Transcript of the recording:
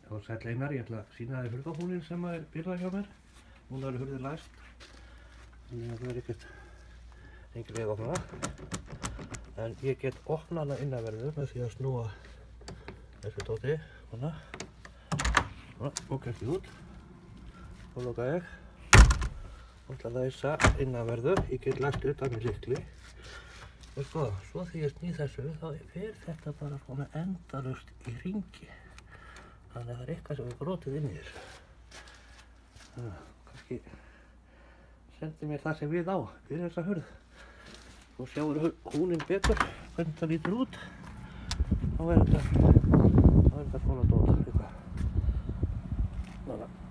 Og sæll Einar, ég ætla að sýna þér hurðarhúninn sem er bilað hjá mér. Núna er hurðin læst. Þannig að það er engin leið að opna það. En ég get opnað hana innanverðu með því að snúa þessu dóti. Svona. Nú kemst ég út. Og loka ég. Og ætla að læsa innanverðu. Ég get læst utan með lykli. Og sko, svo þegar ég sný þessu, þá fer þetta bara svona endalaust í hringi. Þannig að það er eitthvað sem er brotið inn í þessu. Kannski sendi mér það sem við á fyrir þessa hurð. Svo sjáur húninn betur hvernig það lítur út. Þá er þetta svona dót.